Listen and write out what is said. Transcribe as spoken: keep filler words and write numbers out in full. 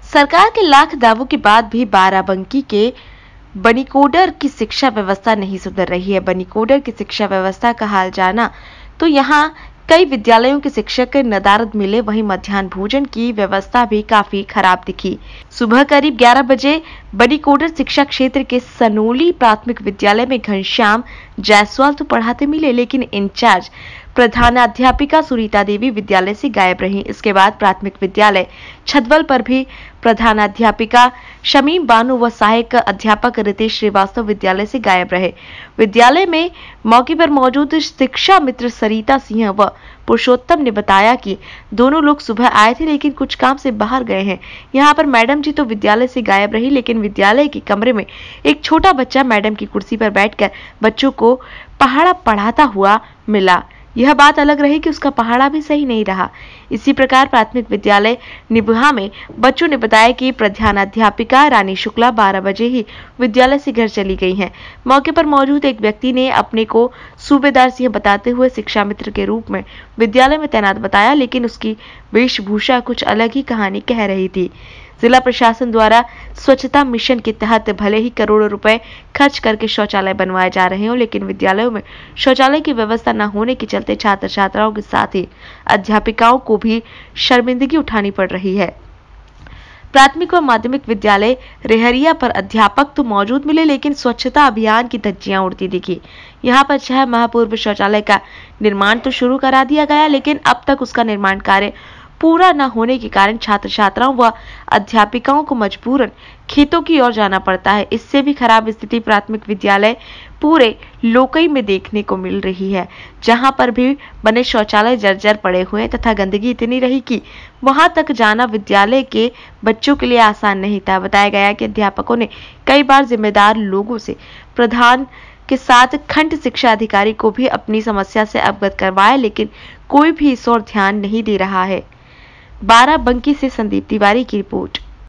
सरकार के लाख दावों के बाद भी बाराबंकी के बनीकोडर की शिक्षा व्यवस्था नहीं सुधर रही है। बनीकोडर की शिक्षा व्यवस्था का हाल जाना तो यहाँ कई विद्यालयों के शिक्षक नदारद मिले, वहीं मध्याह्न भोजन की व्यवस्था भी काफी खराब दिखी। सुबह करीब ग्यारह बजे बनीकोडर शिक्षा क्षेत्र के सनोली प्राथमिक विद्यालय में घनश्याम जायसवाल तो पढ़ाते मिले, लेकिन इंचार्ज प्रधानाध्यापिका सुनीता देवी विद्यालय से गायब रहीं। इसके बाद प्राथमिक विद्यालय छतवल पर भी प्रधानाध्यापिका शमीम बानो व सहायक अध्यापक रितेश श्रीवास्तव विद्यालय से गायब रहे। विद्यालय में मौके पर मौजूद शिक्षा मित्र सरिता सिंह व पुरुषोत्तम ने बताया कि दोनों लोग सुबह आए थे लेकिन कुछ काम से बाहर गए हैं। यहाँ पर मैडम जी तो विद्यालय से गायब रही, लेकिन विद्यालय के कमरे में एक छोटा बच्चा मैडम की कुर्सी पर बैठकर बच्चों को पहाड़ा पढ़ाता हुआ मिला। यह बात अलग रही कि उसका पहाड़ा भी सही नहीं रहा। इसी प्रकार प्राथमिक विद्यालय निबुहा में बच्चों ने बताया कि प्रधानाध्यापिका रानी शुक्ला बारह बजे ही विद्यालय से घर चली गई हैं। मौके पर मौजूद एक व्यक्ति ने अपने को सूबेदार सिंह बताते हुए शिक्षा मित्र के रूप में विद्यालय में तैनात बताया, लेकिन उसकी वेशभूषा कुछ अलग ही कहानी कह रही थी। जिला प्रशासन द्वारा स्वच्छता मिशन के तहत भले ही करोड़ों रुपए खर्च करके शौचालय बनवाए जा रहे हो, लेकिन विद्यालयों में शौचालय की व्यवस्था न होने के चलते छात्र छात्राओं के साथ ही अध्यापिकाओं को भी शर्मिंदगी उठानी पड़ रही है। प्राथमिक व माध्यमिक विद्यालय रेहरिया पर अध्यापक तो मौजूद मिले, लेकिन स्वच्छता अभियान की धज्जियां उड़ती दिखी। यहाँ पर छह माह पूर्व शौचालय का निर्माण तो शुरू करा दिया गया, लेकिन अब तक उसका निर्माण कार्य पूरा न होने के कारण छात्र छात्राओं व अध्यापिकाओं को मजबूरन खेतों की ओर जाना पड़ता है। इससे भी खराब स्थिति प्राथमिक विद्यालय पूरे लोकई में देखने को मिल रही है, जहां पर भी बने शौचालय जर्जर पड़े हुए हैं तथा गंदगी इतनी रही कि वहां तक जाना विद्यालय के बच्चों के लिए आसान नहीं था। बताया गया कि अध्यापकों ने कई बार जिम्मेदार लोगों से प्रधान के साथ खंड शिक्षा अधिकारी को भी अपनी समस्या से अवगत करवाया, लेकिन कोई भी इस ओर ध्यान नहीं दे रहा है। बाराबंकी से संदीप तिवारी की रिपोर्ट।